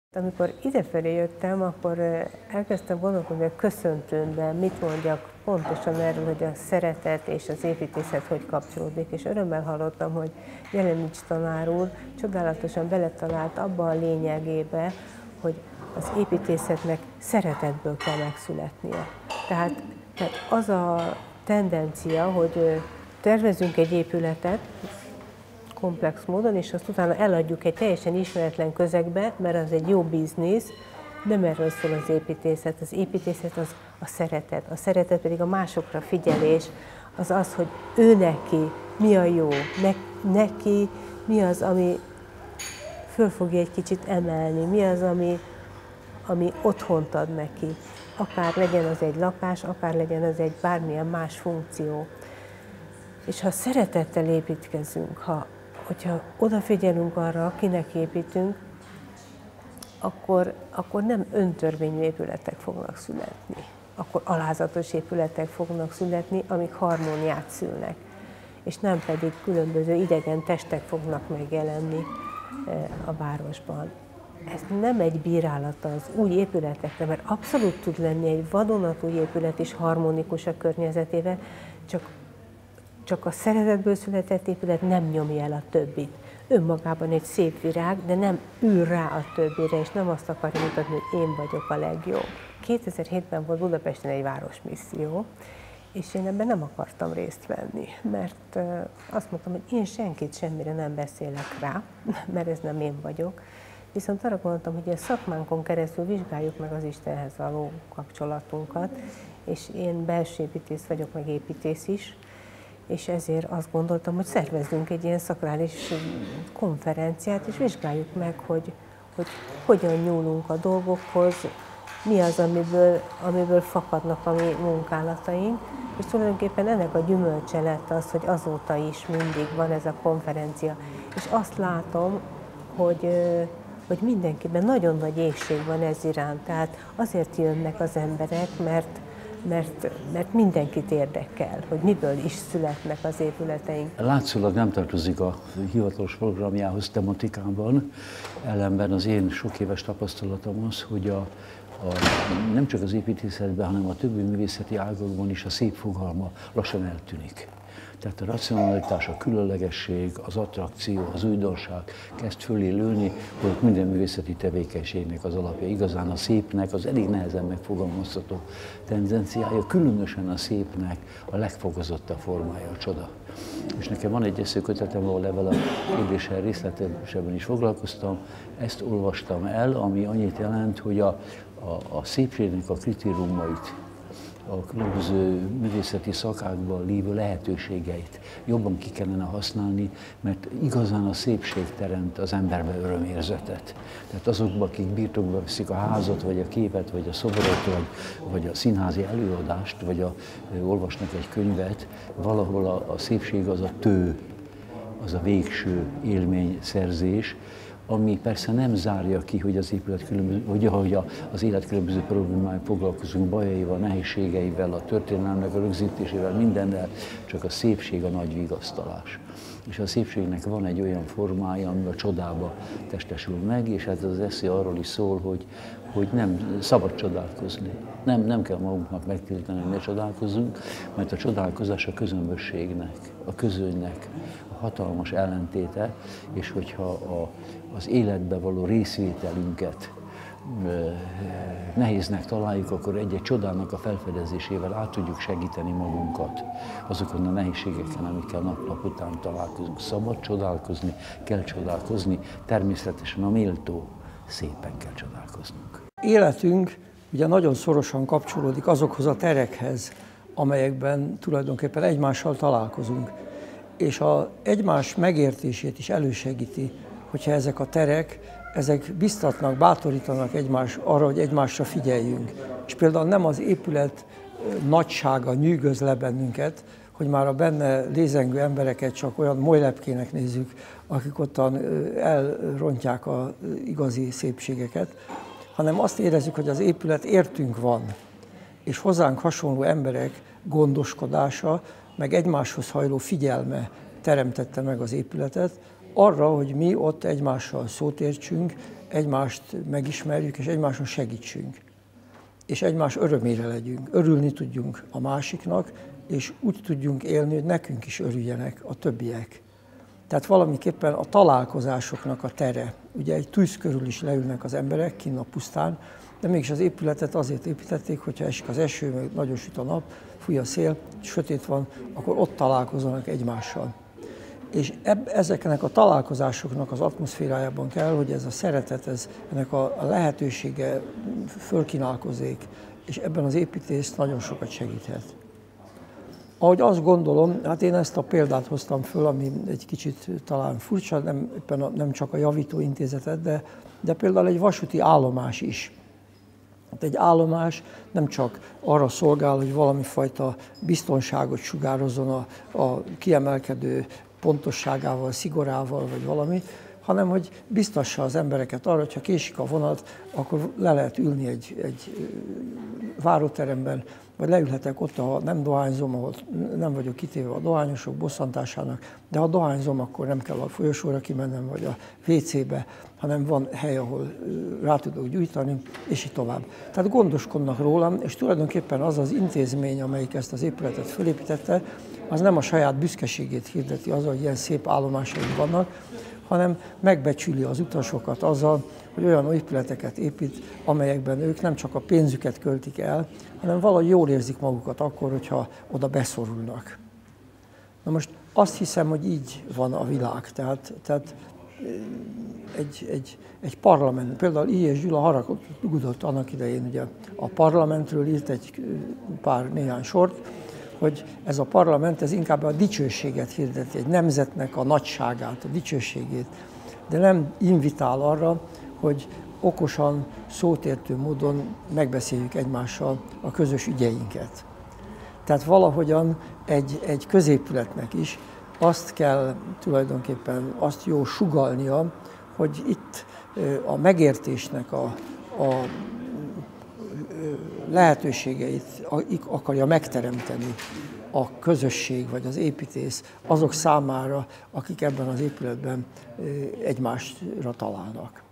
Amikor idefelé jöttem, akkor elkezdtem gondolkodni a köszöntőmben, mit mondjak pontosan erről, hogy a szeretet és az építészet hogy kapcsolódik, és örömmel hallottam, hogy Jelenics tanár úr csodálatosan beletalált abba a lényegébe, hogy az építészetnek szeretetből kell megszületnie. Tehát az a tendencia, hogy tervezünk egy épületet, komplex módon, és azt utána eladjuk egy teljesen ismeretlen közegbe, mert az egy jó biznisz, nem erről szól az építészet. Az építészet az a szeretet pedig a másokra figyelés, az az, hogy ő neki mi a jó, neki mi az, ami föl fogja egy kicsit emelni, mi az, ami otthont ad neki. Akár legyen az egy lakás, akár legyen az egy bármilyen más funkció. És ha szeretettel építkezünk, hogyha odafigyelünk arra, kinek építünk, akkor nem öntörvényű épületek fognak születni. Akkor alázatos épületek fognak születni, amik harmóniát szülnek. És nem pedig különböző idegen testek fognak megjelenni a városban. Ez nem egy bírálata az új épületekre, mert abszolút tud lenni egy vadonatúj épület is harmonikus a környezetével, csak a szeretetből született épület nem nyomja el a többit. Önmagában egy szép virág, de nem ül rá a többire, és nem azt akarja mutatni, hogy én vagyok a legjobb. 2007-ben volt Budapesten egy városmisszió, és én ebben nem akartam részt venni, mert azt mondtam, hogy én senkit semmire nem beszélek rá, mert ez nem én vagyok. Viszont arra gondoltam, hogy a szakmánkon keresztül vizsgáljuk meg az Istenhez való kapcsolatunkat, és én belső építész vagyok, meg építész is, és ezért azt gondoltam, hogy szervezzünk egy ilyen szakrális konferenciát, és vizsgáljuk meg, hogy hogyan nyúlunk a dolgokhoz, mi az, amiből fakadnak a mi munkálataink, és tulajdonképpen ennek a gyümölcse lett az, hogy azóta is mindig van ez a konferencia. És azt látom, hogy mindenkiben nagyon nagy éhség van ez iránt, tehát azért jönnek az emberek, mert mindenkit érdekel, hogy miből is születnek az épületeink. Látszólag nem tartozik a hivatalos programjához tematikában, ellenben az én sok éves tapasztalatom az, hogy nem csak az építészetben, hanem a többi művészeti ágakban is a szép fogalma lassan eltűnik. Tehát a racionalitás, a különlegesség, az attrakció, az újdonság kezd fölé lőni, hogy minden művészeti tevékenységnek az alapja. Igazán a szépnek az elég nehezen megfogalmazható tendenciája, különösen a szépnek a legfokozottabb formája a csoda. És nekem van egy eszőkötetem, ahol ezzel a kérdéssel részletesebben is foglalkoztam. Ezt olvastam el, ami annyit jelent, hogy a szépségnek a kritériumait, a különböző művészeti szakákban lévő lehetőségeit jobban ki kellene használni, mert igazán a szépség teremt az emberbe örömérzetet. Tehát azokban, akik birtokba veszik a házat, vagy a képet, vagy a szobrot, vagy a színházi előadást, vagy olvasnak egy könyvet, valahol a szépség az a tő, az a végső élményszerzés, ami persze nem zárja ki, hogy az épület hogy az élet különböző problémáival foglalkozunk, bajaival, nehézségeivel, a történelmnek a rögzítésével, mindennel, csak a szépség a nagy vigasztalás. És a szépségnek van egy olyan formája, ami a csodába testesül meg, és hát az eszé arról is szól, hogy nem szabad csodálkozni. Nem kell magunknak megtiltani, hogy ne csodálkozzunk, mert a csodálkozás a közömbösségnek, a közönynek a hatalmas ellentéte, és hogyha az életbe való részvételünket nehéznek találjuk, akkor egy-egy csodának a felfedezésével át tudjuk segíteni magunkat azokon a nehézségeken, amikkel nap után találkozunk. Szabad csodálkozni, kell csodálkozni, természetesen a méltó szépen kell csodálkoznunk. Életünk ugye nagyon szorosan kapcsolódik azokhoz a terekhez, amelyekben tulajdonképpen egymással találkozunk. És az egymás megértését is elősegíti, hogyha ezek a terek, ezek biztatnak, bátorítanak arra, hogy egymásra figyeljünk. És például nem az épület nagysága nyűgöz le bennünket, hogy már a benne lézengő embereket csak olyan molylepkének nézzük, akik ottan elrontják az igazi szépségeket, hanem azt érezzük, hogy az épület értünk van, és hozzánk hasonló emberek gondoskodása, meg egymáshoz hajló figyelme teremtette meg az épületet, arra, hogy mi ott egymással szót értsünk, egymást megismerjük, és egymáson segítsünk. És egymás örömére legyünk, örülni tudjunk a másiknak, és úgy tudjunk élni, hogy nekünk is örüljenek a többiek. Tehát valamiképpen a találkozásoknak a tere. Ugye egy tűz körül is leülnek az emberek kinn a pusztán, de mégis az épületet azért építették, hogyha esik az eső, meg nagyon süt a nap, fúj a szél, sötét van, akkor ott találkozzanak egymással. És ezeknek a találkozásoknak az atmoszférájában kell, hogy ez a szeretet, ennek a lehetősége fölkínálkozik, és ebben az építész nagyon sokat segíthet. Ahogy azt gondolom, hát én ezt a példát hoztam föl, ami egy kicsit talán furcsa, nem csak a javító intézetet, de például egy vasúti állomás is. Hát egy állomás nem csak arra szolgál, hogy valami fajta biztonságot sugározzon a kiemelkedő pontosságával, szigorával vagy valami, hanem hogy biztassa az embereket arra, hogy ha késik a vonat, akkor le lehet ülni egy váróteremben, vagy leülhetek ott, ha nem dohányzom, ahol nem vagyok kitéve a dohányosok bosszantásának, de ha dohányzom, akkor nem kell a folyosóra kimennem, vagy a WC-be, hanem van hely, ahol rá tudok gyújtani, és így tovább. Tehát gondoskodnak rólam, és tulajdonképpen az az intézmény, amelyik ezt az épületet fölépítette, az nem a saját büszkeségét hirdeti azzal, hogy ilyen szép állomásaink vannak, hanem megbecsüli az utasokat azzal, hogy olyan épületeket épít, amelyekben ők nem csak a pénzüket költik el, hanem valahogy jól érzik magukat akkor, hogyha oda beszorulnak. Na most azt hiszem, hogy így van a világ. Tehát egy parlament, például I.S. Gyula haragudott annak idején, ugye a parlamentről írt néhány sort, hogy ez a parlament ez inkább a dicsőséget hirdeti, egy nemzetnek a nagyságát, a dicsőségét, de nem invitál arra, hogy okosan, szótértő módon megbeszéljük egymással a közös ügyeinket. Tehát valahogyan egy középületnek is azt kell tulajdonképpen azt jó sugallnia, hogy itt a megértésnek a lehetőségeit akarja megteremteni a közösség vagy az építész azok számára, akik ebben az épületben egymásra találnak.